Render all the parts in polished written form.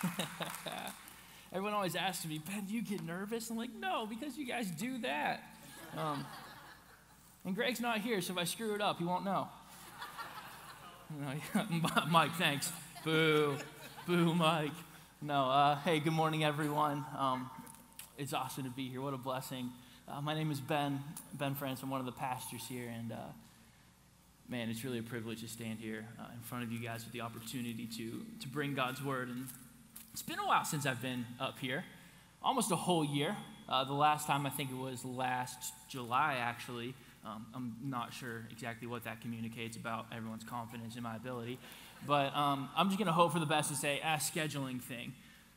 Everyone always asks me, Ben, do you get nervous? I'm like, no, because you guys do that. And Greg's not here, so if I screw it up, he won't know. Mike, thanks. Boo. Boo, Mike. No, hey, good morning, everyone. It's awesome to be here. What a blessing. My name is Ben France. I'm one of the pastors here, and man, it's really a privilege to stand here in front of you guys with the opportunity to bring God's word. And it's been a while since I've been up here, almost a whole year. The last time, I think it was last July, actually. I'm not sure exactly what that communicates about everyone's confidence in my ability, but I'm just going to hope for the best and say, scheduling thing.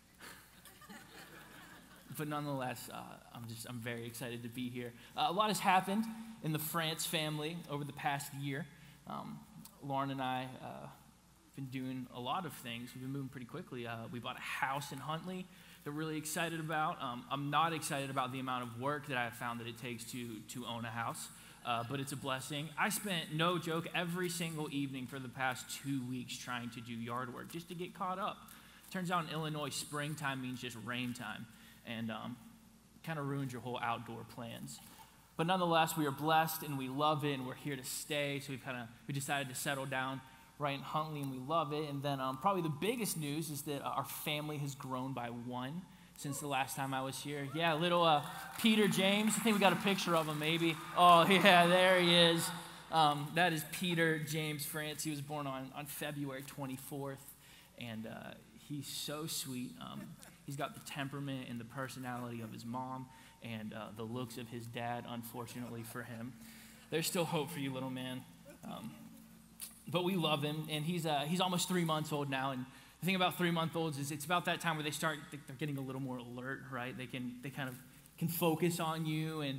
But nonetheless, I'm very excited to be here. A lot has happened in the France family over the past year. Lauren and I have been doing a lot of things. We've been moving pretty quickly. We bought a house in Huntley that we're really excited about. I'm not excited about the amount of work that I've found that it takes to own a house, but it's a blessing. I spent, no joke, every single evening for the past 2 weeks trying to do yard work just to get caught up. Turns out in Illinois, springtime means just rain time. And kind of ruins your whole outdoor plans. But nonetheless, we are blessed and we love it and we're here to stay. So we decided to settle down right in Huntley and we love it. And then probably the biggest news is that our family has grown by one since the last time I was here. Yeah, little Peter James. I think we got a picture of him maybe. Oh yeah, there he is. That is Peter James France. He was born on February 24th. And he's so sweet. He's got the temperament and the personality of his mom and the looks of his dad, unfortunately for him. There's still hope for you, little man. But we love him, and he's almost 3 months old now. And the thing about 3-month-olds is it's about that time where they're getting a little more alert, right? They kind of can focus on you. And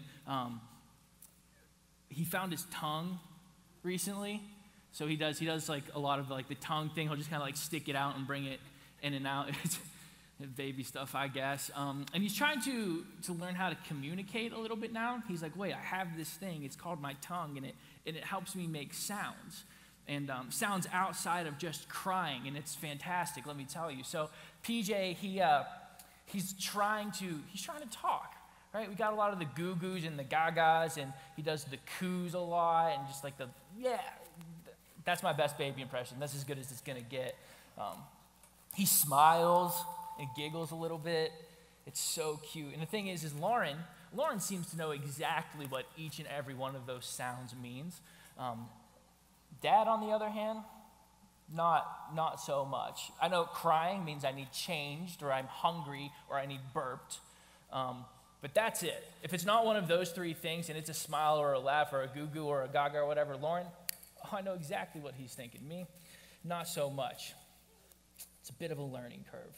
he found his tongue recently. So he does like a lot of like the tongue thing. He'll just kind of like stick it out and bring it in and out. It's baby stuff, I guess. And he's trying to learn how to communicate a little bit now. He's like, wait, I have this thing. It's called my tongue, and it helps me make sounds. And sounds outside of just crying, and it's fantastic, let me tell you. So PJ, he's trying to talk, right? We got a lot of the goo-goos and the gagas, and he does the coos a lot, and just like that's my best baby impression. That's as good as it's going to get. He smiles and giggles a little bit. It's so cute. And the thing is Lauren seems to know exactly what each and every one of those sounds means. Dad, on the other hand, not so much. I know crying means I need changed, or I'm hungry, or I need burped. But that's it. If it's not one of those three things, and it's a smile or a laugh or a goo-goo or a gaga or whatever, Lauren, I know exactly what he's thinking. Me, not so much. It's a bit of a learning curve.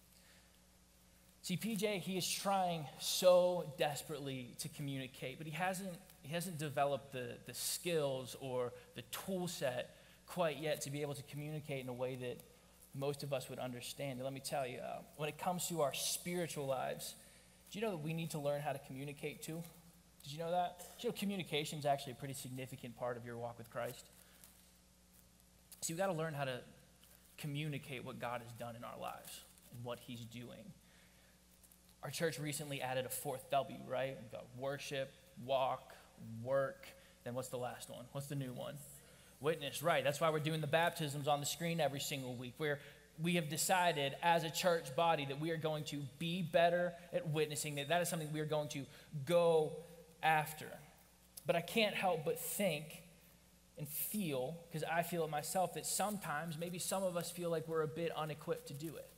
See, PJ, he is trying so desperately to communicate, but he hasn't developed the skills or the tool set quite yet to be able to communicate in a way that most of us would understand. And let me tell you, when it comes to our spiritual lives, do you know that we need to learn how to communicate too? Did you know that? Did you know communication is actually a pretty significant part of your walk with Christ? See, we've got to learn how to communicate what God has done in our lives and what he's doing. Our church recently added a fourth W, right? We've got worship, walk, work. Then what's the last one? What's the new one? Witness, right. That's why we're doing the baptisms on the screen every single week, where we have decided as a church body that we are going to be better at witnessing, that is something we are going to go after. But I can't help but think and feel, because I feel it myself, that sometimes maybe some of us feel like we're a bit unequipped to do it.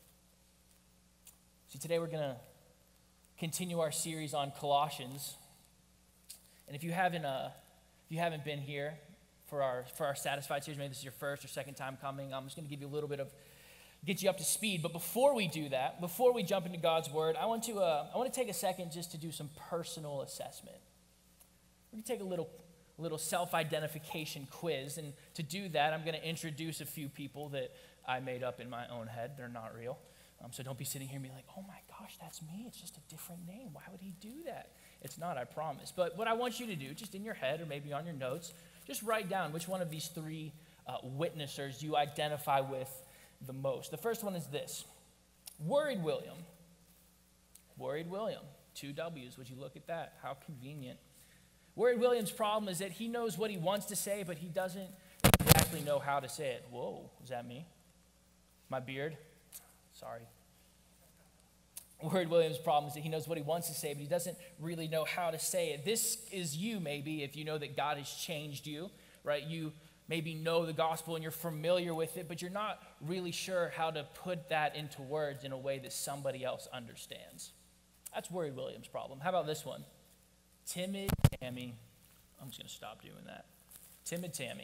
See, today we're going to continue our series on Colossians. And if you haven't been here for our Satisfied series, maybe this is your first or second time coming, I'm just going to give you a little bit of, get you up to speed. But before we do that, before we jump into God's word, I want to take a second just to do some personal assessment. We're going to take a little self-identification quiz, and to do that, I'm going to introduce a few people that I made up in my own head. They're not real. So don't be sitting here and be like, oh my gosh, that's me. It's just a different name. Why would he do that? It's not, I promise. But what I want you to do, just in your head or maybe on your notes, just write down which one of these three witnessers you identify with the most. The first one is this. Worried William. Worried William. 2 W's. Would you look at that? How convenient. Worried William's problem is that he knows what he wants to say, but he doesn't exactly know how to say it. Whoa, is that me? My beard? Sorry. Worried William's problem is that he knows what he wants to say, but he doesn't really know how to say it. This is you, maybe, if you know that God has changed you, right? You maybe know the gospel and you're familiar with it, but you're not really sure how to put that into words in a way that somebody else understands. That's Worried William's problem. How about this one? Timid Tammy. I'm just going to stop doing that. Timid Tammy.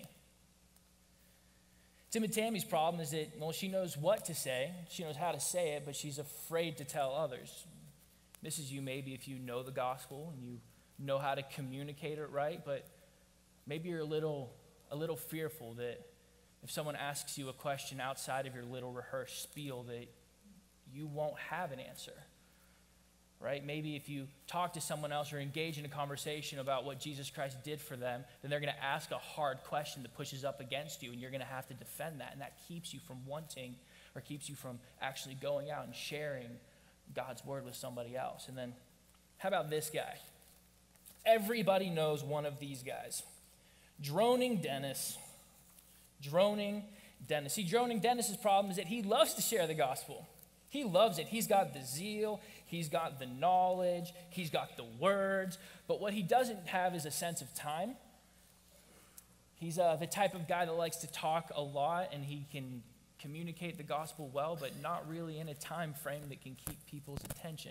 Timid Tammy's problem is that, well, she knows what to say. She knows how to say it, but she's afraid to tell others. This is you maybe if you know the gospel and you know how to communicate it right, but maybe you're a little fearful that if someone asks you a question outside of your little rehearsed spiel that you won't have an answer. Right? Maybe if you talk to someone else or engage in a conversation about what Jesus Christ did for them, then they're going to ask a hard question that pushes up against you, and you're going to have to defend that. And that keeps you from wanting or keeps you from actually going out and sharing God's word with somebody else. And then how about this guy? Everybody knows one of these guys. Droning Dennis. Droning Dennis. See, Droning Dennis's problem is that he loves to share the gospel. He loves it. He's got the zeal. He's got the knowledge. He's got the words. But what he doesn't have is a sense of time. He's the type of guy that likes to talk a lot, and he can communicate the gospel well, but not really in a time frame that can keep people's attention.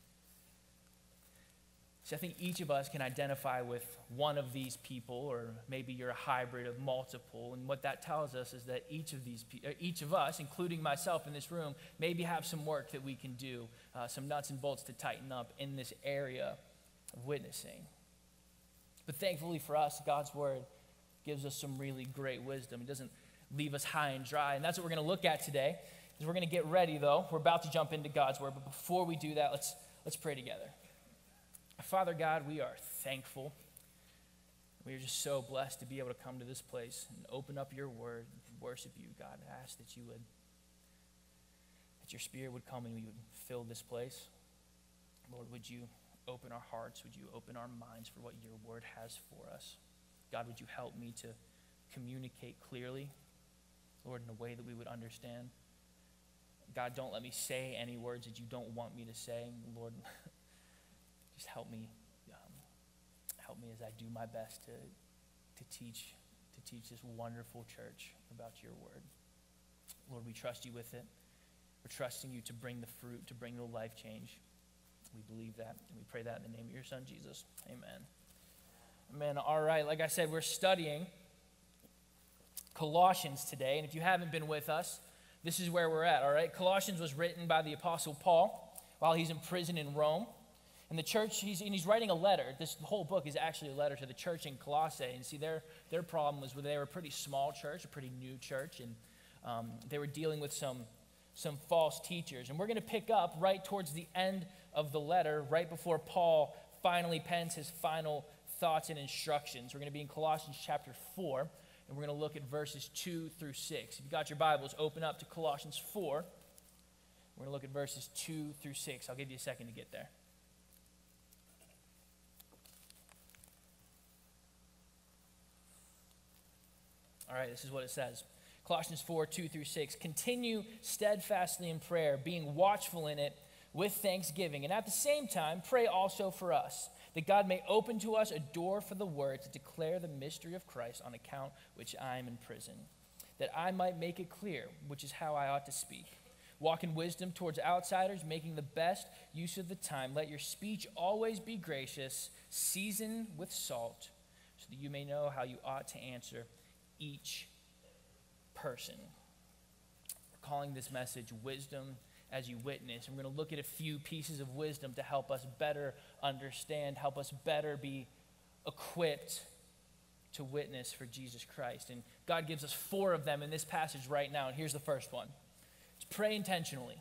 So I think each of us can identify with one of these people, or maybe you're a hybrid of multiple. And what that tells us is that each of us, including myself in this room, maybe have some work that we can do, some nuts and bolts to tighten up in this area of witnessing. But thankfully for us, God's word gives us some really great wisdom. It doesn't leave us high and dry. And that's what we're going to look at today. Is we're going to get ready, though. We're about to jump into God's word. But before we do that, let's pray together. Father God, we are thankful. We are just so blessed to be able to come to this place and open up your word and worship you, God. I ask that your spirit would come and we would fill this place. Lord, would you open our hearts? Would you open our minds for what your word has for us? God, would you help me to communicate clearly, Lord, in a way that we would understand? God, don't let me say any words that you don't want me to say. Lord, just help me as I do my best to teach this wonderful church about your word. Lord, we trust you with it. We're trusting you to bring the fruit, to bring the life change. We believe that, and we pray that in the name of your son, Jesus. Amen. Amen. All right, like I said, we're studying Colossians today, and if you haven't been with us, this is where we're at, all right? Colossians was written by the Apostle Paul while he's in prison in Rome. And the church, he's writing a letter. This whole book is actually a letter to the church in Colossae. And see, their problem was they were a pretty small church, a pretty new church, and they were dealing with some false teachers. And we're going to pick up right towards the end of the letter, right before Paul finally pens his final thoughts and instructions. We're going to be in Colossians chapter 4, and we're going to look at verses 2 through 6. If you got your Bibles, open up to Colossians 4. We're going to look at verses 2 through 6. I'll give you a second to get there. All right, this is what it says. Colossians 4, 2 through 6. Continue steadfastly in prayer, being watchful in it with thanksgiving. And at the same time, pray also for us, that God may open to us a door for the word to declare the mystery of Christ, on account which I am in prison, that I might make it clear, which is how I ought to speak. Walk in wisdom towards outsiders, making the best use of the time. Let your speech always be gracious, seasoned with salt, so that you may know how you ought to answer each person. We're calling this message Wisdom as You Witness. And we're going to look at a few pieces of wisdom to help us better understand, help us better be equipped to witness for Jesus Christ. And God gives us 4 of them in this passage right now. And here's the first one. It's pray intentionally.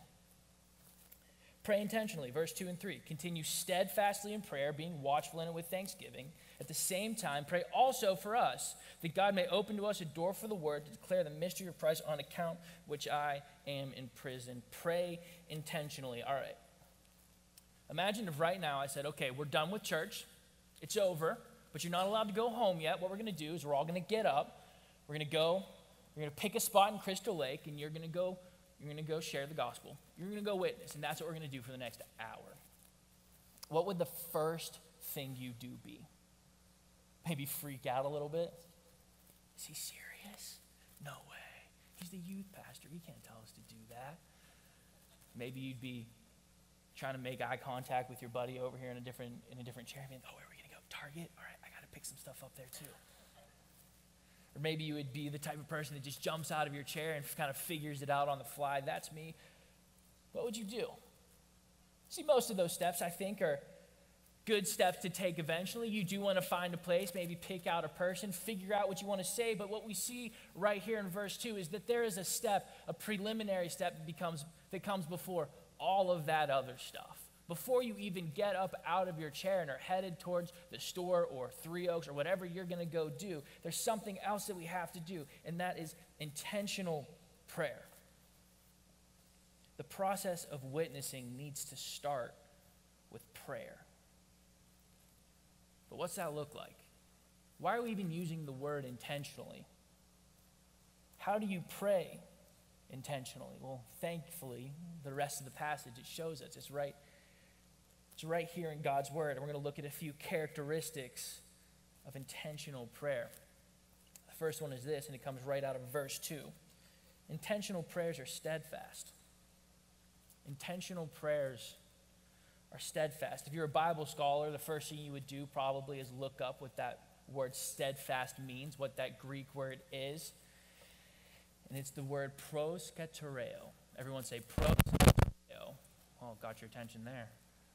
Pray intentionally. Verse 2 and 3. Continue steadfastly in prayer, being watchful in it with thanksgiving. At the same time, pray also for us, that God may open to us a door for the word to declare the mystery of Christ, on account which I am in prison. Pray intentionally. All right. Imagine if right now I said, okay, we're done with church. It's over, but you're not allowed to go home yet. What we're going to do is we're all going to get up. We're going to pick a spot in Crystal Lake, and you're going to go share the gospel. You're going to go witness, and that's what we're going to do for the next hour. What would the first thing you do be? Maybe freak out a little bit? Is he serious? No way. He's the youth pastor. He can't tell us to do that. Maybe you'd be trying to make eye contact with your buddy over here in a different chair. Where are we going to go? Target? All right, I got to pick some stuff up there too. Or maybe you would be the type of person that just jumps out of your chair and kind of figures it out on the fly. That's me. What would you do? See, most of those steps, I think, are good steps to take eventually. You do want to find a place, maybe pick out a person, figure out what you want to say. But what we see right here in verse 2 is that there is a step, a preliminary step that comes before all of that other stuff. Before you even get up out of your chair and are headed towards the store or Three Oaks or whatever you're going to go do, there's something else that we have to do, and that is intentional prayer. The process of witnessing needs to start with prayer. But what's that look like? Why are we even using the word intentionally? How do you pray intentionally? Well, thankfully, the rest of the passage, it shows us. It's right here in God's word. And we're going to look at a few characteristics of intentional prayer. The first one is this, and it comes right out of verse 2. Intentional prayers are steadfast. Intentional prayers are steadfast. If you're a Bible scholar, the first thing you would do probably is look up what that word steadfast means, what that Greek word is. And it's the word proskatereo. Everyone say proskatereo. Oh, got your attention there.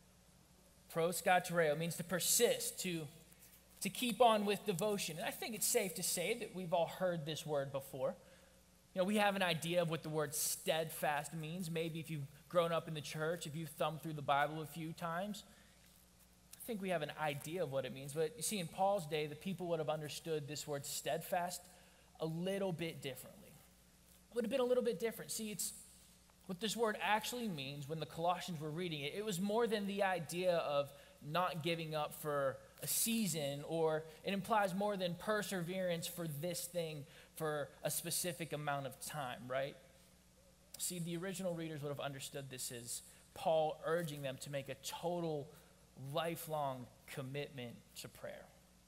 Proskatereo means to persist, to keep on with devotion. And I think it's safe to say that we've all heard this word before. You know, we have an idea of what the word steadfast means. Maybe if you've grown up in the church, if you've thumbed through the Bible a few times, I think we have an idea of what it means. But you see, in Paul's day, the people would have understood this word steadfast a little bit differently. It would have been a little bit different. See, it's what this word actually means when the Colossians were reading it. It was more than the idea of not giving up for a season, or it implies more than perseverance for this thing for a specific amount of time, right? See, the original readers would have understood this as Paul urging them to make a total, lifelong commitment to prayer.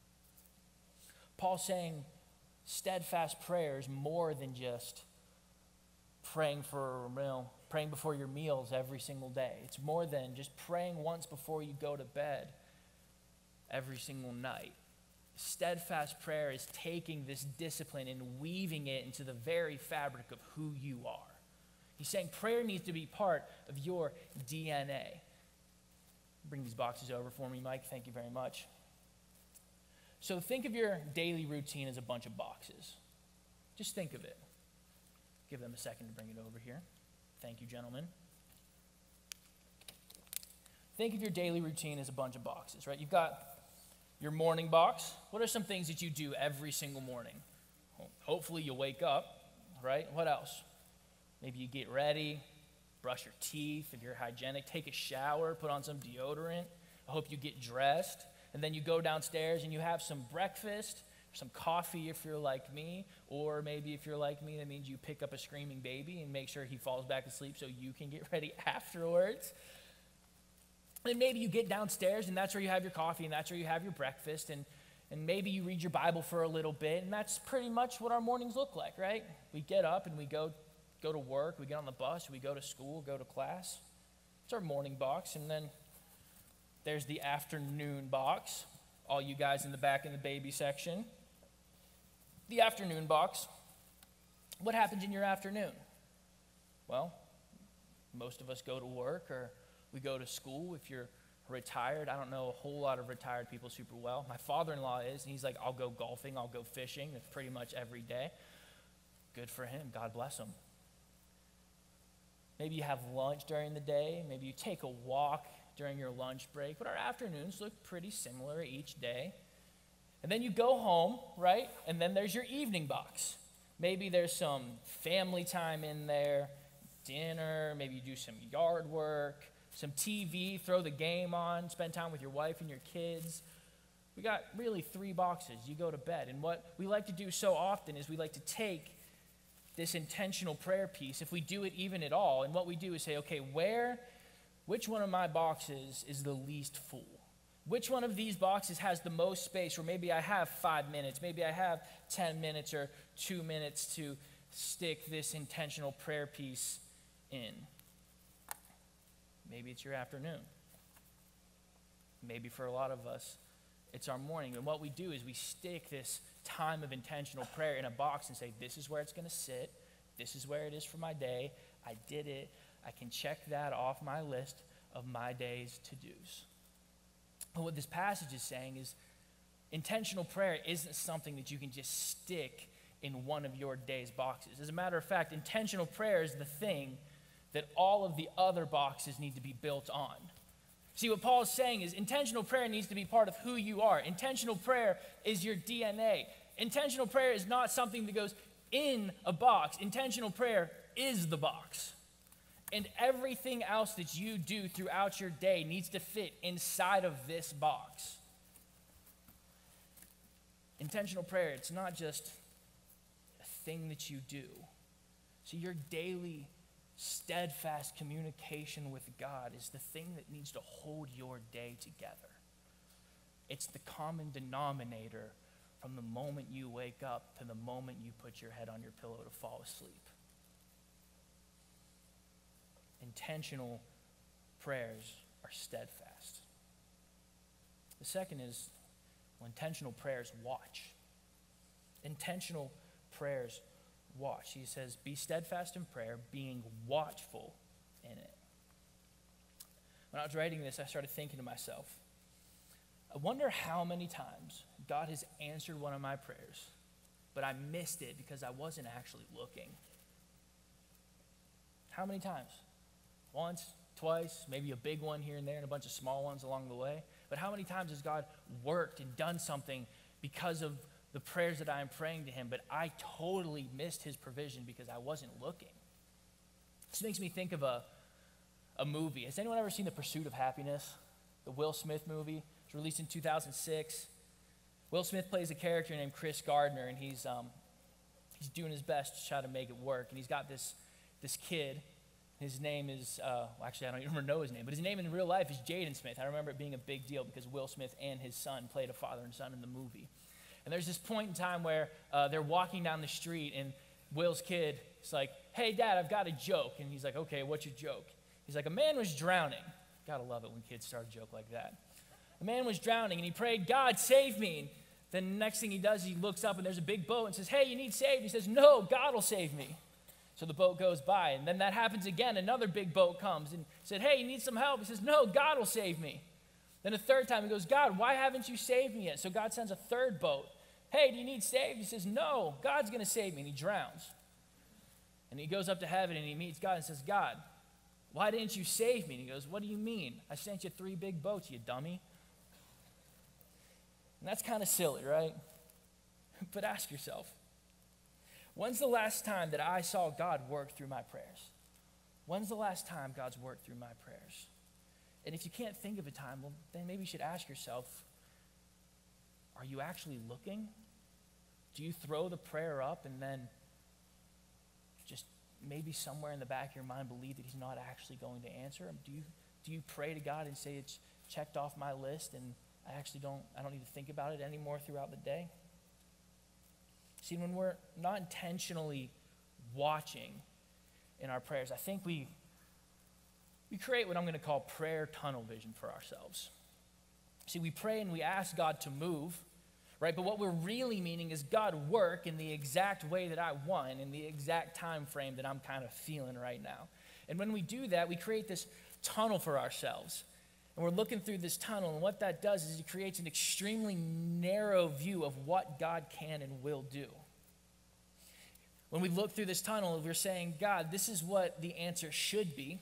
Paul saying steadfast prayer is more than just praying before your meals every single day. It's more than just praying once before you go to bed every single night. Steadfast prayer is taking this discipline and weaving it into the very fabric of who you are. He's saying prayer needs to be part of your DNA. Bring these boxes over for me, Mike. Thank you very much. So think of your daily routine as a bunch of boxes. Just think of it. Give them a second to bring it over here. Thank you, gentlemen. Think of your daily routine as a bunch of boxes, right? You've got your morning box. What are some things that you do every single morning? Well, hopefully you wake up, right? What else? Maybe you get ready, brush your teeth if you're hygienic, take a shower, put on some deodorant. I hope you get dressed. And then you go downstairs and you have some breakfast, some coffee if you're like me, or maybe if you're like me, that means you pick up a screaming baby and make sure he falls back asleep so you can get ready afterwards. And maybe you get downstairs and that's where you have your coffee and that's where you have your breakfast, and maybe you read your Bible for a little bit, and that's pretty much what our mornings look like, right? We get up and we go to work, we get on the bus, we go to school, go to class. It's our morning box. And then there's the afternoon box, all you guys in the back in the baby section. The afternoon box. What happens in your afternoon? Well, most of us go to work or we go to school. If you're retired, I don't know a whole lot of retired people super well. My father-in-law is, and he's like, I'll go golfing, I'll go fishing. That's pretty much every day. Good for him. God bless him. Maybe you have lunch during the day. Maybe you take a walk during your lunch break. But our afternoons look pretty similar each day. And then you go home, right? And then there's your evening box. Maybe there's some family time in there, dinner, maybe you do some yard work, some TV, throw the game on, spend time with your wife and your kids. We got really 3 boxes. You go to bed. And what we like to do so often is we like to take this intentional prayer piece, if we do it even at all, and what we do is say, okay, which one of my boxes is the least full? Which one of these boxes has the most space where maybe I have 5 minutes, maybe I have 10 minutes or 2 minutes to stick this intentional prayer piece in? Maybe it's your afternoon. Maybe for a lot of us, it's our morning. And what we do is we stick this time of intentional prayer in a box and say, this is where it's going to sit. This is where it is for my day. I did it. I can check that off my list of my day's to-dos. But what this passage is saying is intentional prayer isn't something that you can just stick in one of your day's boxes. As a matter of fact, intentional prayer is the thing that all of the other boxes need to be built on. See, what Paul is saying is intentional prayer needs to be part of who you are. Intentional prayer is your DNA. Intentional prayer is not something that goes in a box. Intentional prayer is the box. And everything else that you do throughout your day needs to fit inside of this box. Intentional prayer, it's not just a thing that you do. See, your daily steadfast communication with God is the thing that needs to hold your day together. It's the common denominator from the moment you wake up to the moment you put your head on your pillow to fall asleep. Intentional prayers are steadfast. The second is, intentional prayers watch. Intentional prayers watch. He says, be steadfast in prayer, being watchful in it. When I was writing this, I started thinking to myself, I wonder how many times God has answered one of my prayers, but I missed it because I wasn't actually looking. How many times? Once, twice, maybe a big one here and there and a bunch of small ones along the way. But how many times has God worked and done something because of the prayers that I am praying to him, but I totally missed his provision because I wasn't looking? This makes me think of a movie. Has anyone ever seen The Pursuit of Happiness? The Will Smith movie. It was released in 2006. Will Smith plays a character named Chris Gardner, and he's doing his best to try to make it work. And he's got this kid. His name is, actually I don't even know his name, but his name in real life is Jaden Smith. I remember it being a big deal because Will Smith and his son played a father and son in the movie. And there's this point in time where they're walking down the street, and Will's kid is like, hey, Dad, I've got a joke. And he's like, okay, what's your joke? He's like, a man was drowning. Gotta love it when kids start a joke like that. A man was drowning, and he prayed, God, save me. And then the next thing he does, he looks up, and there's a big boat and says, hey, you need saved. He says, no, God will save me. So the boat goes by, and then that happens again. Another big boat comes and said, hey, you need some help? He says, no, God will save me. Then a third time he goes, God, why haven't you saved me yet? So God sends a third boat. Hey, do you need saved? He says, no, God's going to save me. And he drowns. And he goes up to heaven, and he meets God and says, God, why didn't you save me? And he goes, what do you mean? I sent you 3 big boats, you dummy. And that's kind of silly, right? But ask yourself, when's the last time that I saw God work through my prayers? When's the last time God's worked through my prayers? And if you can't think of a time, well, then maybe you should ask yourself, are you actually looking? Do you throw the prayer up and then just maybe somewhere in the back of your mind believe that he's not actually going to answer? Do you pray to God and say it's checked off my list and I don't need to think about it anymore throughout the day? See, when we're not intentionally watching in our prayers, I think we create what I'm going to call prayer tunnel vision for ourselves. See, we pray and we ask God to move, right? But what we're really meaning is God work in the exact way that I want, in the exact time frame that I'm kind of feeling right now. And when we do that, we create this tunnel for ourselves. And we're looking through this tunnel, and what that does is it creates an extremely narrow view of what God can and will do. When we look through this tunnel, we're saying, God, this is what the answer should be.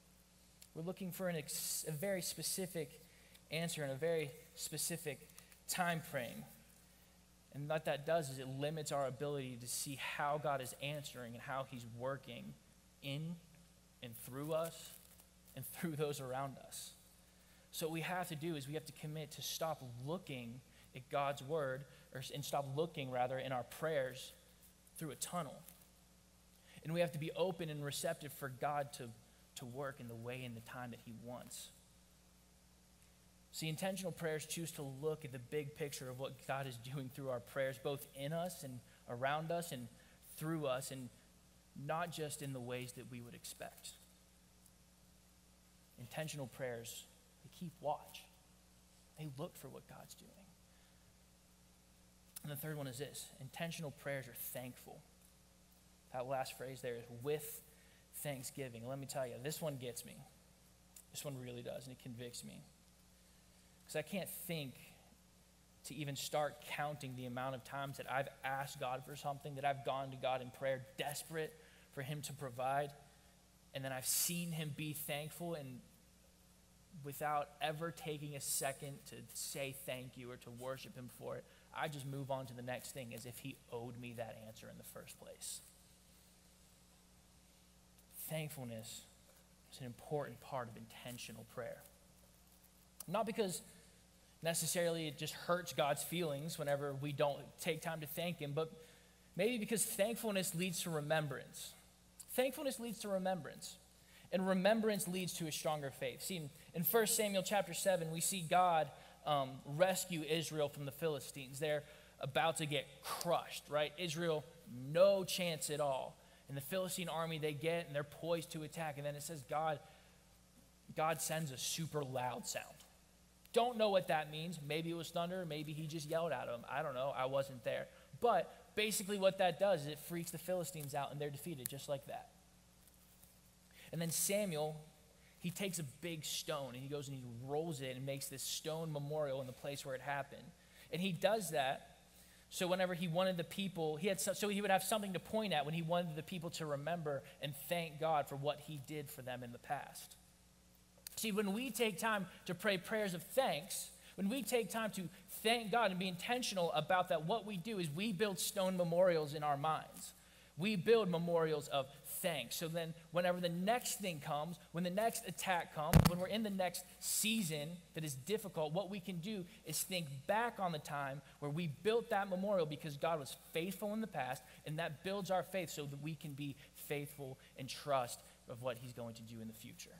We're looking for a very specific answer in a very specific time frame. And what that does is it limits our ability to see how God is answering and how he's working in and through us and through those around us. So what we have to do is we have to commit to stop looking at God's word, and stop looking, rather, in our prayers through a tunnel. And we have to be open and receptive for God to work in the way and the time that he wants. See, intentional prayers choose to look at the big picture of what God is doing through our prayers, both in us and around us and through us, and not just in the ways that we would expect. Intentional prayers, they keep watch. They look for what God's doing. And the third one is this: intentional prayers are thankful. That last phrase there is with thanksgiving. Let me tell you, this one gets me. This one really does, and it convicts me. Because I can't think to even start counting the amount of times that I've asked God for something, that I've gone to God in prayer, desperate for him to provide, and then I've seen him be thankful, and without ever taking a second to say thank you or to worship him for it, I just move on to the next thing as if he owed me that answer in the first place. Thankfulness is an important part of intentional prayer. Not because necessarily it just hurts God's feelings whenever we don't take time to thank him, but maybe because thankfulness leads to remembrance. Thankfulness leads to remembrance, and remembrance leads to a stronger faith. See, in 1 Samuel chapter 7, we see God rescue Israel from the Philistines. They're about to get crushed, right? Israel, no chance at all. And the Philistine army, they get, and they're poised to attack. And then it says God sends a super loud sound. Don't know what that means. Maybe it was thunder. Maybe he just yelled at them. I don't know. I wasn't there. But basically what that does is it freaks the Philistines out, and they're defeated just like that. And then Samuel, he takes a big stone, and he goes and he rolls it and makes this stone memorial in the place where it happened. And he does that so whenever he wanted the people, so he would have something to point at when he wanted the people to remember and thank God for what he did for them in the past. See, when we take time to pray prayers of thanks, when we take time to thank God and be intentional about that, what we do is we build stone memorials in our minds. We build memorials of thanks. So then whenever the next thing comes, when the next attack comes, when we're in the next season that is difficult, what we can do is think back on the time where we built that memorial because God was faithful in the past, and that builds our faith so that we can be faithful and trust of what he's going to do in the future.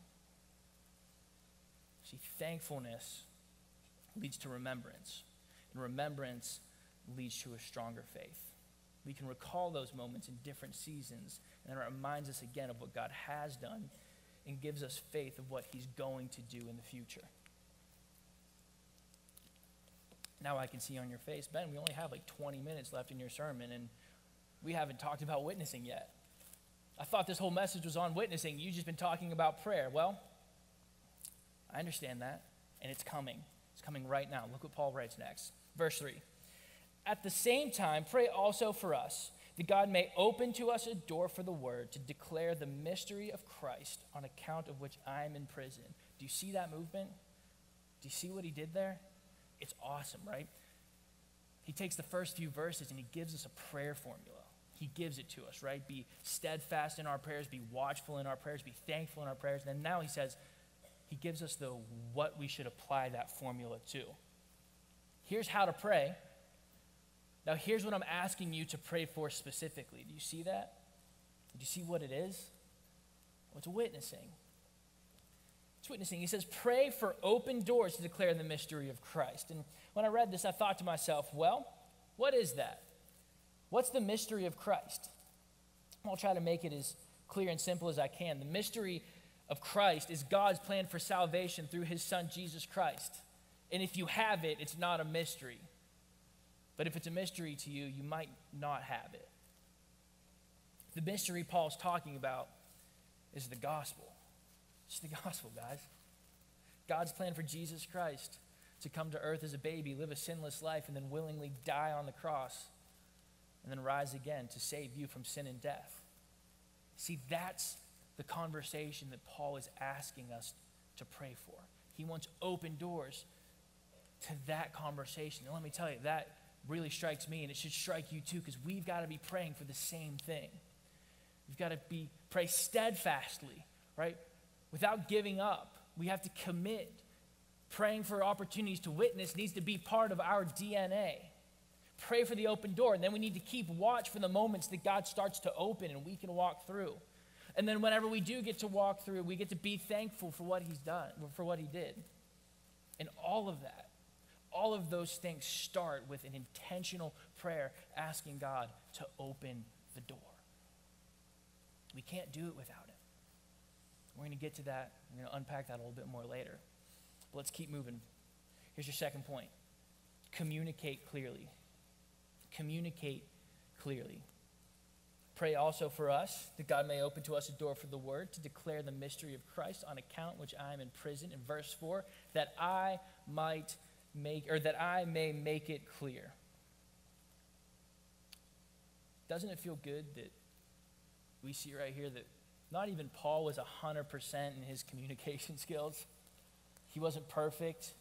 See, thankfulness leads to remembrance, and remembrance leads to a stronger faith. We can recall those moments in different seasons, and it reminds us again of what God has done and gives us faith of what he's going to do in the future. Now I can see on your face, Ben, we only have like 20 minutes left in your sermon, and we haven't talked about witnessing yet. I thought this whole message was on witnessing. You've just been talking about prayer. Well, I understand that, and it's coming. It's coming right now. Look what Paul writes next. Verse 3. At the same time, pray also for us, that God may open to us a door for the word to declare the mystery of Christ, on account of which I am in prison. Do you see that movement? Do you see what he did there? It's awesome, right? He takes the first few verses and he gives us a prayer formula. He gives it to us, right? Be steadfast in our prayers, be watchful in our prayers, be thankful in our prayers. And then now he says, he gives us what we should apply that formula to. Here's how to pray. Now, here's what I'm asking you to pray for specifically. Do you see that? Do you see what it is? Well, it's witnessing. It's witnessing. He says, pray for open doors to declare the mystery of Christ. And when I read this, I thought to myself, well, what is that? What's the mystery of Christ? I'll try to make it as clear and simple as I can. The mystery of Christ is God's plan for salvation through his son, Jesus Christ. And if you have it, it's not a mystery. But if it's a mystery to you, you might not have it. The mystery Paul's talking about is the gospel. It's the gospel, guys. God's plan for Jesus Christ to come to earth as a baby, live a sinless life, and then willingly die on the cross, and then rise again to save you from sin and death. See, that's the conversation that Paul is asking us to pray for. He wants open doors to that conversation. And let me tell you, that really strikes me, and it should strike you too, because we've got to be praying for the same thing. We've got to pray steadfastly, right? Without giving up. We have to commit. Praying for opportunities to witness needs to be part of our DNA. Pray for the open door, and then we need to keep watch for the moments that God starts to open and we can walk through. And then whenever we do get to walk through, we get to be thankful for what he's done, for what he did. And all of that, all of those things start with an intentional prayer asking God to open the door. We can't do it without him. We're going to get to that. We're going to unpack that a little bit more later. But let's keep moving. Here's your second point. Communicate clearly. Communicate clearly. Pray also for us, that God may open to us a door for the word, to declare the mystery of Christ, on account which I am in prison. In verse 4, that I may make it clear. Doesn't it feel good that we see right here that not even Paul was 100% in his communication skills? He wasn't perfect.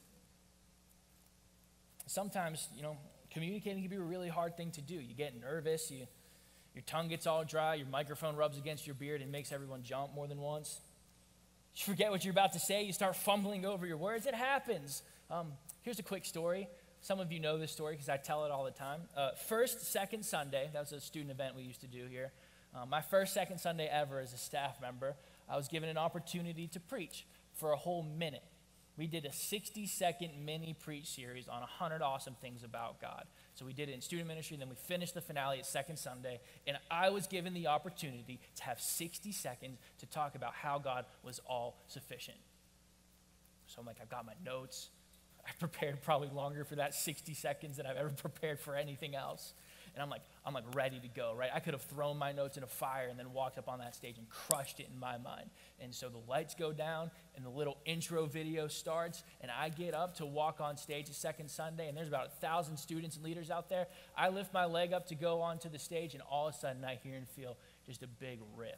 Sometimes, communicating can be a really hard thing to do. You get nervous, your tongue gets all dry, your microphone rubs against your beard and makes everyone jump more than once. You forget what you're about to say, you start fumbling over your words. It happens. Here's a quick story. Some of you know this story because I tell it all the time. Second Sunday, that was a student event we used to do here. My second Sunday ever as a staff member, I was given an opportunity to preach for a whole minute. We did a 60-second mini preach series on 100 awesome things about God. So we did it in student ministry, then we finished the finale at second Sunday, and I was given the opportunity to have 60 seconds to talk about how God was all sufficient. So I'm like, I've got my notes. I prepared probably longer for that 60 seconds than I've ever prepared for anything else. And I'm like ready to go, right? I could have thrown my notes in a fire and then walked up on that stage and crushed it in my mind. And so the lights go down and the little intro video starts, and I get up to walk on stage the second Sunday, and there's about 1,000 students and leaders out there. I lift my leg up to go onto the stage, and all of a sudden I hear and feel just a big rip.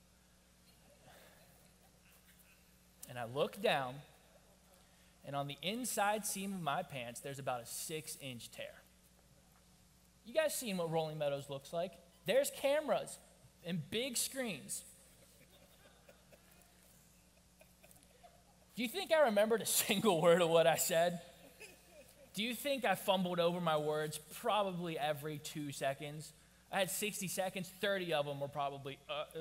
And I look down, and on the inside seam of my pants, there's about a 6-inch tear. You guys seen what Rolling Meadows looks like? There's cameras and big screens. Do you think I remembered a single word of what I said? Do you think I fumbled over my words probably every 2 seconds? I had 60 seconds, 30 of them were probably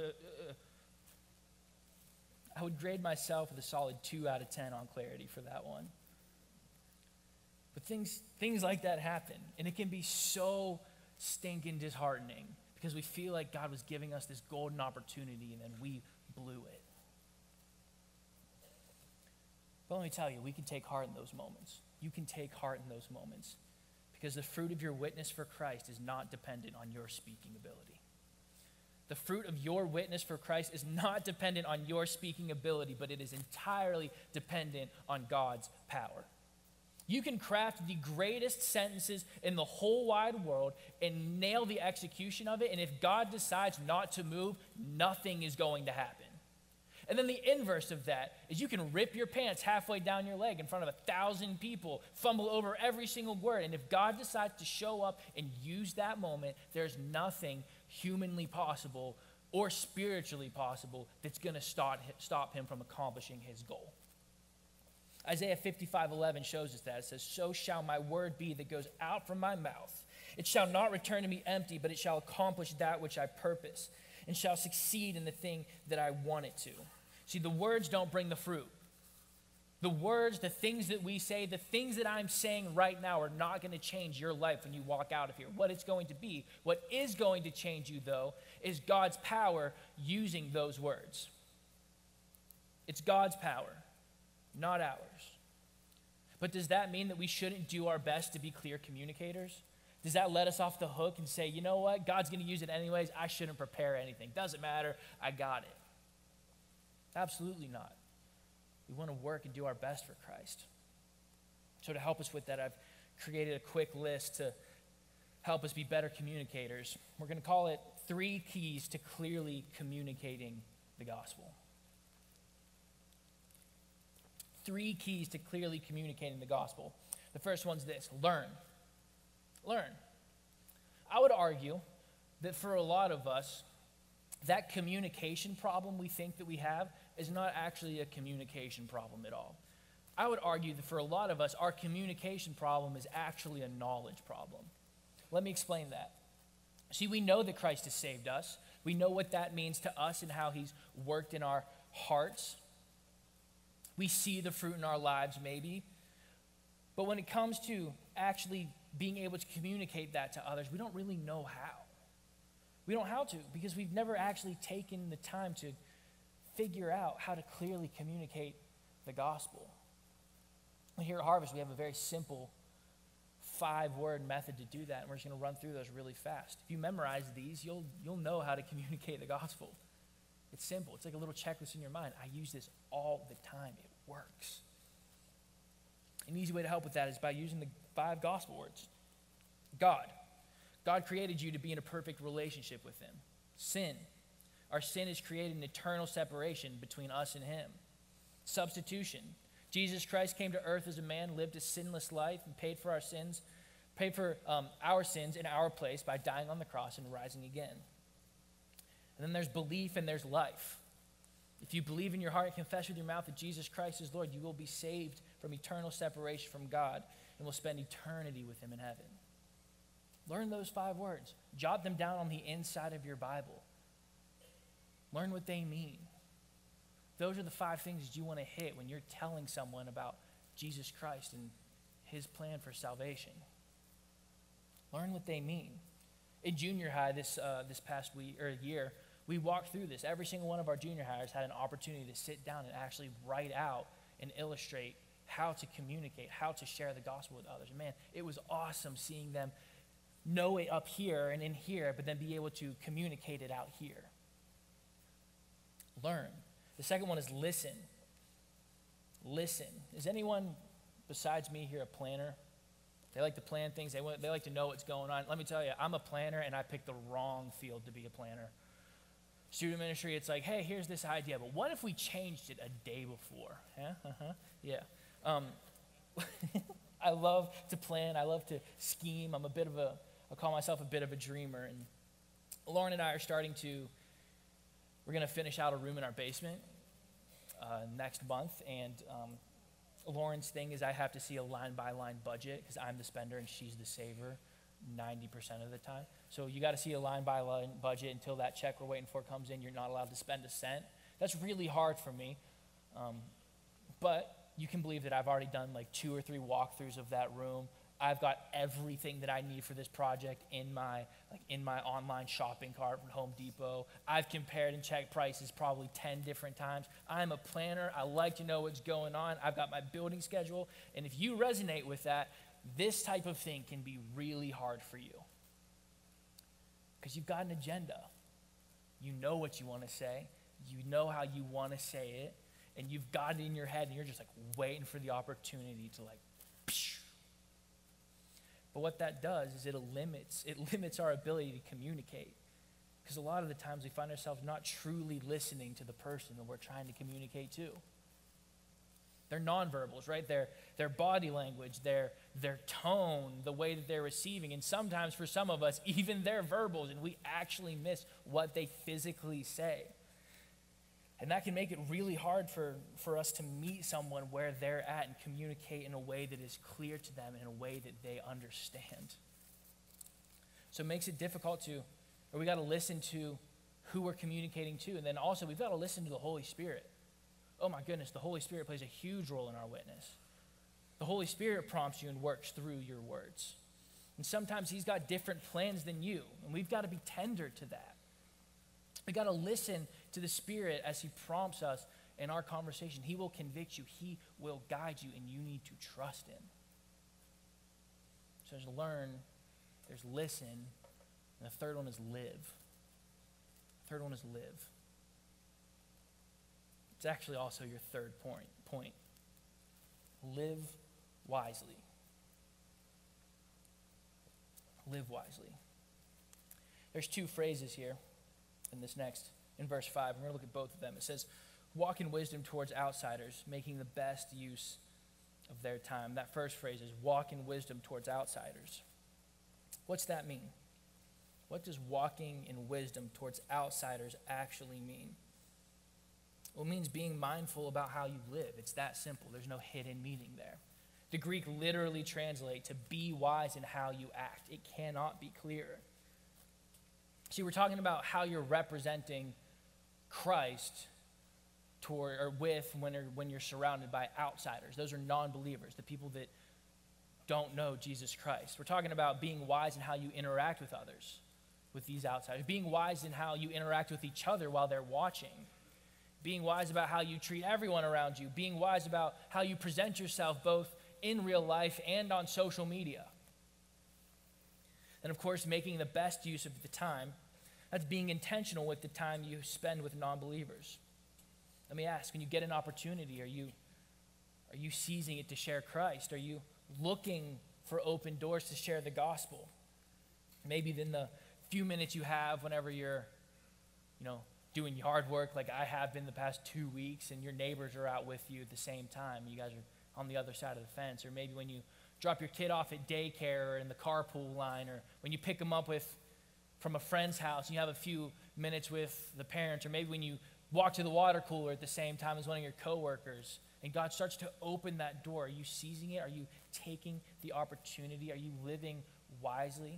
I would grade myself with a solid 2 out of 10 on clarity for that one. But things like that happen, and it can be so stinking disheartening because we feel like God was giving us this golden opportunity and then we blew it. But let me tell you, we can take heart in those moments. You can take heart in those moments because the fruit of your witness for Christ is not dependent on your speaking ability. The fruit of your witness for Christ is not dependent on your speaking ability, but it is entirely dependent on God's power. You can craft the greatest sentences in the whole wide world and nail the execution of it, and if God decides not to move, nothing is going to happen. And then the inverse of that is you can rip your pants halfway down your leg in front of 1,000 people, fumble over every single word, and if God decides to show up and use that moment, there's nothing humanly possible or spiritually possible that's going to stop him from accomplishing his goal. Isaiah 55:11 shows us that. It says, "So shall my word be that goes out from my mouth. It shall not return to me empty, but it shall accomplish that which I purpose, and shall succeed in the thing that I want it to." See, the words don't bring the fruit. The words, the things that we say, the things that I'm saying right now are not going to change your life when you walk out of here. What it's going to be, what is going to change you, though, is God's power using those words. It's God's power, not ours. But does that mean that we shouldn't do our best to be clear communicators? Does that let us off the hook and say, you know what, God's going to use it anyways, I shouldn't prepare anything. Doesn't matter, I got it. Absolutely not. We want to work and do our best for Christ. So to help us with that, I've created a quick list to help us be better communicators. We're going to call it 3 keys to clearly communicating the gospel. 3 keys to clearly communicating the gospel. The first one's this: learn. Learn. I would argue that for a lot of us, that communication problem we think that we have is not actually a communication problem at all. I would argue that for a lot of us, our communication problem is actually a knowledge problem. Let me explain that. See, we know that Christ has saved us. We know what that means to us and how he's worked in our hearts. We see the fruit in our lives, maybe. But when it comes to actually being able to communicate that to others, we don't really know how. We don't know how to, because we've never actually taken the time to figure out how to clearly communicate the gospel. Here at Harvest, we have a very simple 5-word method to do that, and we're just going to run through those really fast. If you memorize these, you'll know how to communicate the gospel. It's simple. It's like a little checklist in your mind. I use this all the time. It works. An easy way to help with that is by using the 5 gospel words. God. God created you to be in a perfect relationship with him. Sin. Our sin has created an eternal separation between us and him. Substitution. Jesus Christ came to earth as a man, lived a sinless life, and paid for our sins in our place by dying on the cross and rising again. And then there's belief and there's life. If you believe in your heart and confess with your mouth that Jesus Christ is Lord, you will be saved from eternal separation from God and will spend eternity with him in heaven. Learn those 5 words. Jot them down on the inside of your Bible. Learn what they mean. Those are the 5 things that you want to hit when you're telling someone about Jesus Christ and his plan for salvation. Learn what they mean. In junior high this past year, we walked through this. Every single one of our junior hires had an opportunity to sit down and actually write out and illustrate how to communicate, how to share the gospel with others. And man, it was awesome seeing them know it up here and in here, but then be able to communicate it out here. Learn. The second one is listen. Listen. Is anyone besides me here a planner? They like to plan things. They like to know what's going on. Let me tell you, I'm a planner, and I picked the wrong field to be a planner. Student ministry, it's like, hey, here's this idea, but what if we changed it a day before? Yeah. I love to plan. I love to scheme. I call myself a bit of a dreamer. And Lauren and I are we're going to finish out a room in our basement next month. And Lauren's thing is I have to see a line-by-line budget because I'm the spender and she's the saver 90% of the time. So you got to see a line-by-line budget until that check we're waiting for comes in. You're not allowed to spend a cent. That's really hard for me. But you can believe that I've already done like 2 or 3 walkthroughs of that room. I've got everything that I need for this project in my online shopping cart from Home Depot. I've compared and checked prices probably 10 different times. I'm a planner. I like to know what's going on. I've got my building schedule. And if you resonate with that, this type of thing can be really hard for you. Because you've got an agenda. You know what you want to say. You know how you want to say it. And you've got it in your head and you're just like waiting for the opportunity to like, psh. But what that does is it limits our ability to communicate. Because a lot of the times we find ourselves not truly listening to the person that we're trying to communicate to. Their nonverbals, right? Their body language, their tone, the way that they're receiving. And sometimes for some of us, even their verbals, and we actually miss what they physically say. And that can make it really hard for us to meet someone where they're at and communicate in a way that is clear to them, in a way that they understand. So it makes it difficult we got to listen to who we're communicating to. And then also we've got to listen to the Holy Spirit. Oh my goodness, the Holy Spirit plays a huge role in our witness. The Holy Spirit prompts you and works through your words. And sometimes he's got different plans than you. And we've got to be tender to that. We got to listen to the Spirit as he prompts us in our conversation. He will convict you. He will guide you, and you need to trust him. So there's learn, there's listen, and the third one is live. The third one is live. It's actually also your third point. Live wisely. Live wisely. There's 2 phrases here in verse 5. We're going to look at both of them. It says, walk in wisdom towards outsiders, making the best use of their time. That first phrase is walk in wisdom towards outsiders. What's that mean? What does walking in wisdom towards outsiders actually mean? Well, it means being mindful about how you live. It's that simple. There's no hidden meaning there. The Greek literally translates to be wise in how you act. It cannot be clearer. See, we're talking about how you're representing Christ when you're surrounded by outsiders. Those are non-believers, the people that don't know Jesus Christ. We're talking about being wise in how you interact with others, with these outsiders. Being wise in how you interact with each other while they're watching. Being wise about how you treat everyone around you. Being wise about how you present yourself both in real life and on social media. And of course, making the best use of the time. That's being intentional with the time you spend with non-believers. Let me ask, when you get an opportunity, are you seizing it to share Christ? Are you looking for open doors to share the gospel? Maybe in the few minutes you have whenever you're, doing yard work like I have been the past 2 weeks, and your neighbors are out with you at the same time. You guys are on the other side of the fence. Or maybe when you drop your kid off at daycare or in the carpool line, or when you pick them up from a friend's house and you have a few minutes with the parents, or maybe when you walk to the water cooler at the same time as one of your coworkers, and God starts to open that door. Are you seizing it? Are you taking the opportunity? Are you living wisely?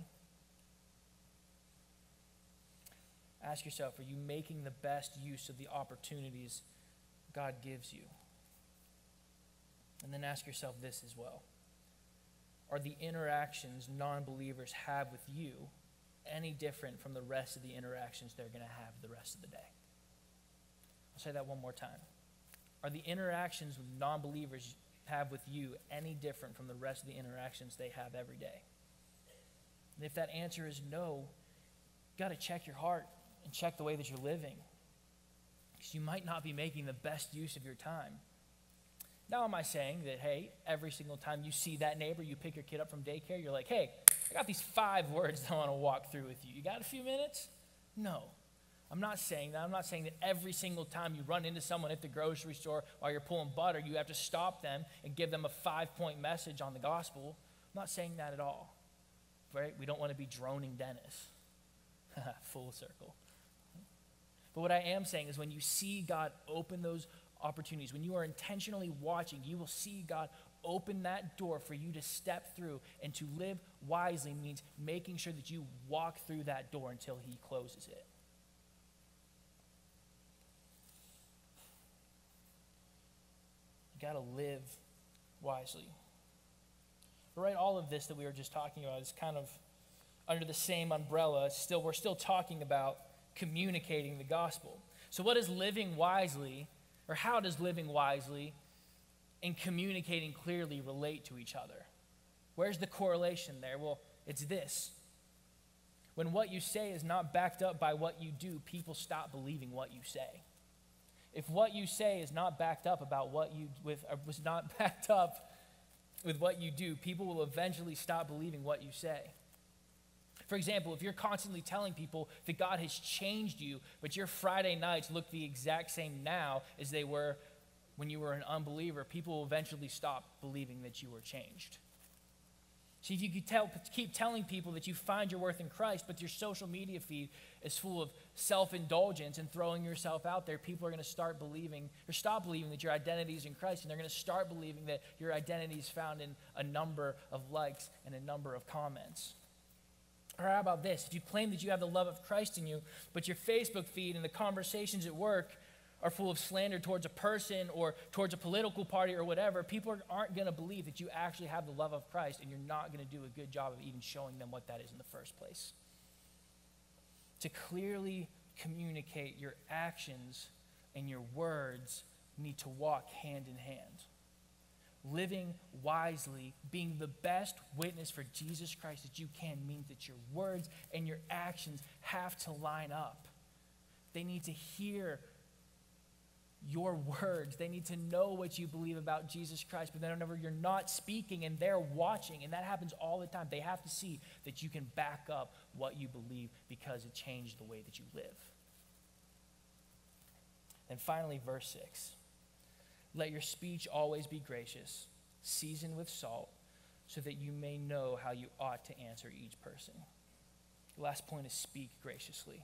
Ask yourself, are you making the best use of the opportunities God gives you? And then ask yourself this as well. Are the interactions non-believers have with you any different from the rest of the interactions they're going to have the rest of the day? I'll say that one more time. Are the interactions with non-believers have with you any different from the rest of the interactions they have every day? And if that answer is no, you've got to check your heart and check the way that you're living, because you might not be making the best use of your time. Now, am I saying that, hey, every single time you see that neighbor, you pick your kid up from daycare, you're like, hey, I got these 5 words that I want to walk through with you. You got a few minutes? No. I'm not saying that. I'm not saying that every single time you run into someone at the grocery store while you're pulling butter, you have to stop them and give them a 5-point message on the gospel. I'm not saying that at all. Right? We don't want to be droning Dennis. Full circle. But what I am saying is when you see God open those opportunities, when you are intentionally watching, you will see God open that door for you to step through, and to live wisely means making sure that you walk through that door until he closes it. You got to live wisely. But right, all of this that we were just talking about is kind of under the same umbrella. We're still talking about communicating the gospel. So what is living wisely, or how does living wisely and communicating clearly relate to each other? Where's the correlation there? Well, it's this. When what you say is not backed up by what you do, people stop believing what you say. If what you say is not backed up was not backed up with what you do, people will eventually stop believing what you say. For example, if you're constantly telling people that God has changed you, but your Friday nights look the exact same now as they were when you were an unbeliever, people will eventually stop believing that you were changed. See, if you keep telling people that you find your worth in Christ, but your social media feed is full of self-indulgence and throwing yourself out there, people are going to stop believing that your identity is in Christ, and they're going to start believing that your identity is found in a number of likes and a number of comments. Or how about this? If you claim that you have the love of Christ in you, but your Facebook feed and the conversations at work are full of slander towards a person or towards a political party or whatever, people aren't going to believe that you actually have the love of Christ, and you're not going to do a good job of even showing them what that is in the first place. To clearly communicate, your actions and your words need to walk hand in hand. Living wisely, being the best witness for Jesus Christ that you can, means that your words and your actions have to line up. They need to hear your words. They need to know what you believe about Jesus Christ, but then whenever you're not speaking and they're watching, and that happens all the time, they have to see that you can back up what you believe because it changed the way that you live. And finally, verse 6. Let your speech always be gracious, seasoned with salt, so that you may know how you ought to answer each person. The last point is speak graciously.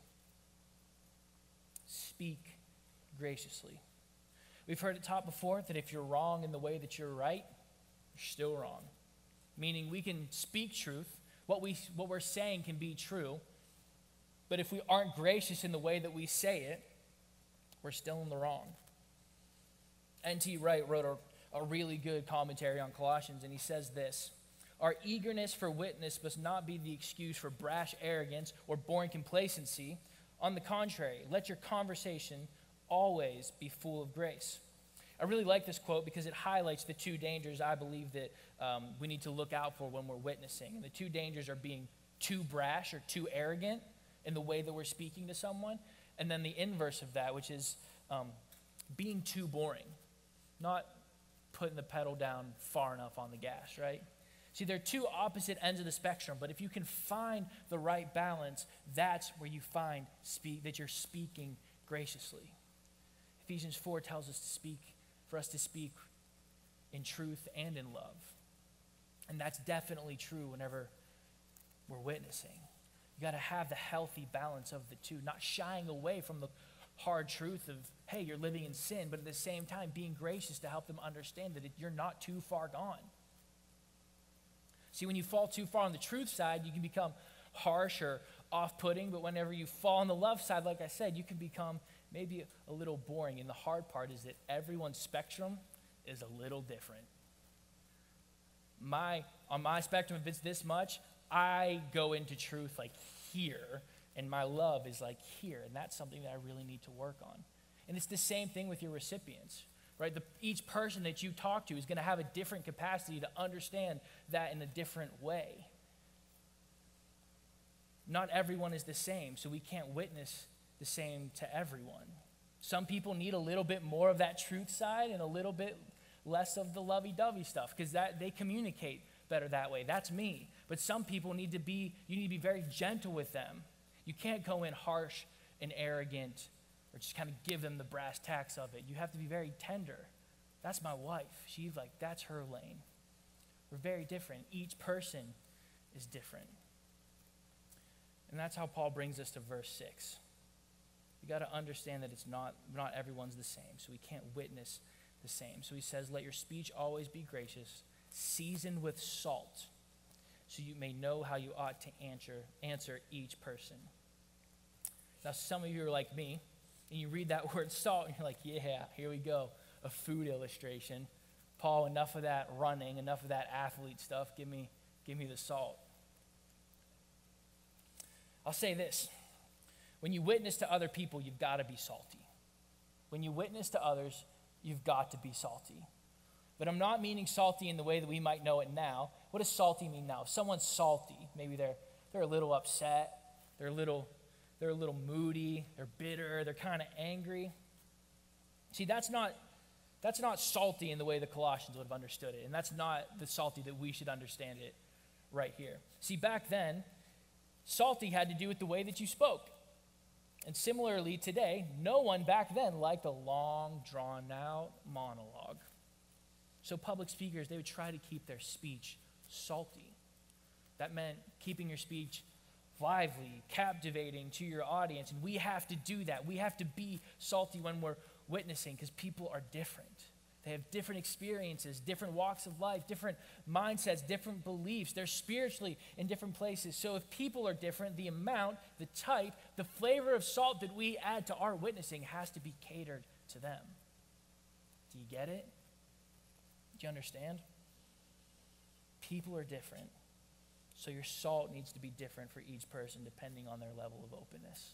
Speak graciously. We've heard it taught before that if you're wrong in the way that you're right, you're still wrong. Meaning we can speak truth. What we're saying can be true. But if we aren't gracious in the way that we say it, we're still in the wrong. N.T. Wright wrote a really good commentary on Colossians, and he says this: our eagerness for witness must not be the excuse for brash arrogance or boring complacency. On the contrary, let your conversation always be full of grace. I really like this quote because it highlights the two dangers I believe that we need to look out for when we're witnessing. And the two dangers are being too brash or too arrogant in the way that we're speaking to someone, and then the inverse of that, which is being too boring, not putting the pedal down far enough on the gas, right? See, they're two opposite ends of the spectrum, but if you can find the right balance, that's where you find that you're speaking graciously. Ephesians 4 tells us for us to speak in truth and in love. And that's definitely true whenever we're witnessing. You got to have the healthy balance of the two, not shying away from the hard truth of, hey, you're living in sin, but at the same time being gracious to help them understand that you're not too far gone. See, when you fall too far on the truth side, you can become harsh or off-putting, but whenever you fall on the love side, like I said, you can become maybe a little boring. And the hard part is that everyone's spectrum is a little different. On my spectrum, if it's this much, I go into truth like here, and my love is like here, and that's something that I really need to work on. And it's the same thing with your recipients, right? Each person that you talk to is going to have a different capacity to understand that in a different way. Not everyone is the same, so we can't witness the same to everyone. Some people need a little bit more of that truth side and a little bit less of the lovey-dovey stuff, because they communicate better that way. That's me. But some people you need to be very gentle with them. You can't go in harsh and arrogant or just kind of give them the brass tacks of it. You have to be very tender. That's my wife. That's her lane. We're very different. Each person is different. And that's how Paul brings us to verse 6. You got to understand that it's not everyone's the same, so we can't witness the same. So he says, let your speech always be gracious, seasoned with salt, so you may know how you ought to answer each person. Now, some of you are like me, and you read that word salt, and you're like, yeah, here we go, a food illustration. Paul, enough of that running, enough of that athlete stuff. Give me the salt. I'll say this. When you witness to other people, you've got to be salty. When you witness to others, you've got to be salty. But I'm not meaning salty in the way that we might know it now. What does salty mean now? If someone's salty, maybe they're a little upset, they're a little moody, they're bitter, they're kind of angry. See, that's not salty in the way the Colossians would have understood it, and that's not the salty that we should understand it right here. See, back then, salty had to do with the way that you spoke. And similarly today, no one back then liked a long, drawn-out monologue. So public speakers, they would try to keep their speech salty. That meant keeping your speech lively, captivating to your audience. And we have to do that. We have to be salty when we're witnessing, because people are different. They have different experiences, different walks of life, different mindsets, different beliefs. They're spiritually in different places. So if people are different, the amount, the type, the flavor of salt that we add to our witnessing has to be catered to them. Do you get it? Do you understand? People are different. So your salt needs to be different for each person depending on their level of openness.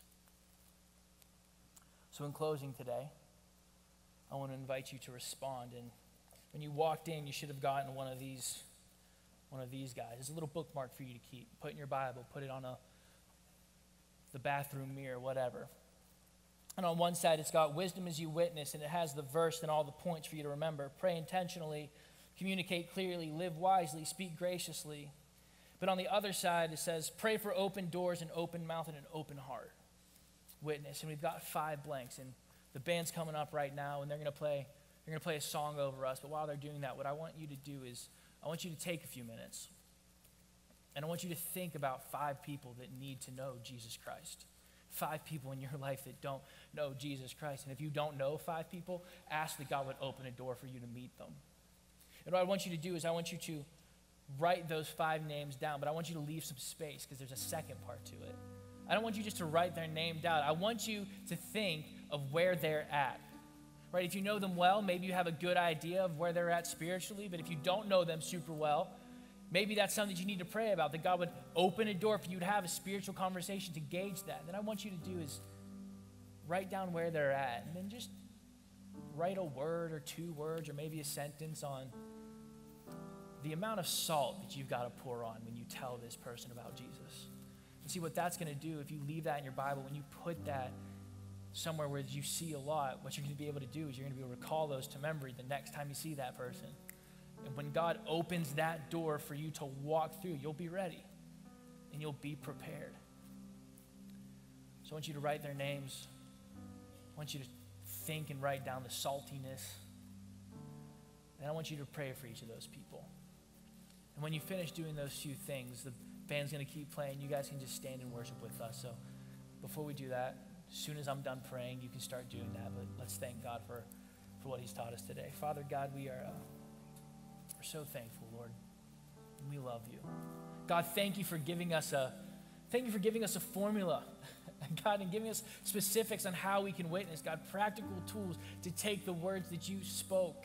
So in closing today, I want to invite you to respond. And when you walked in, you should have gotten one of these guys. It's a little bookmark for you to keep. Put in your Bible. Put it on the bathroom mirror, whatever. And on one side, it's got wisdom as you witness, and it has the verse and all the points for you to remember. Pray intentionally, communicate clearly, live wisely, speak graciously. But on the other side, it says, pray for open doors, an open mouth, and an open heart. Witness. And we've got 5 blanks. And the band's coming up right now, and they're going They're going to play a song over us, but while they're doing that, what I want you to do is I want you to take a few minutes, and I want you to think about 5 people that need to know Jesus Christ. 5 people in your life that don't know Jesus Christ. And if you don't know 5 people, ask that God would open a door for you to meet them. And what I want you to do is I want you to write those 5 names down, but I want you to leave some space because there's a second part to it. I don't want you just to write their name down. I want you to think of where they're at. Right? If you know them well, maybe you have a good idea of where they're at spiritually, but if you don't know them super well, maybe that's something that you need to pray about, that God would open a door for you to have a spiritual conversation to gauge that. And then I want you to do is write down where they're at, and then just write a word or 2 words or maybe a sentence on the amount of salt that you've got to pour on when you tell this person about Jesus. And see what that's going to do if you leave that in your Bible, when you put that somewhere where you see a lot, what you're going to be able to do is you're going to be able to recall those to memory the next time you see that person. And when God opens that door for you to walk through, you'll be ready and you'll be prepared. So I want you to write their names. I want you to think and write down the saltiness. And I want you to pray for each of those people. And when you finish doing those few things, the band's going to keep playing. You guys can just stand and worship with us. So before we do that, as soon as I'm done praying, you can start doing that. But let's thank God for what he's taught us today. Father God, we're so thankful, Lord. And we love you. God, thank you for giving us a formula. God, and giving us specifics on how we can witness. God, practical tools to take the words that you spoke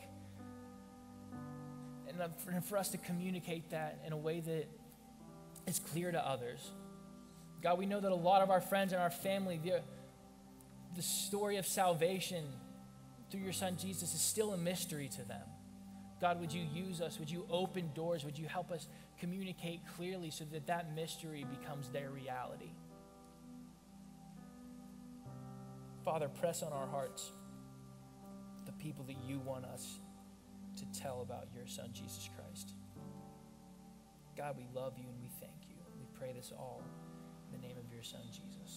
and for us to communicate that in a way that is clear to others. God, we know that a lot of our friends and our family, the story of salvation through your son Jesus is still a mystery to them. God, would you use us? Would you open doors? Would you help us communicate clearly so that that mystery becomes their reality? Father, press on our hearts the people that you want us to tell about your son, Jesus Christ. God, we love you and we thank you. We pray this all in the name of your son, Jesus.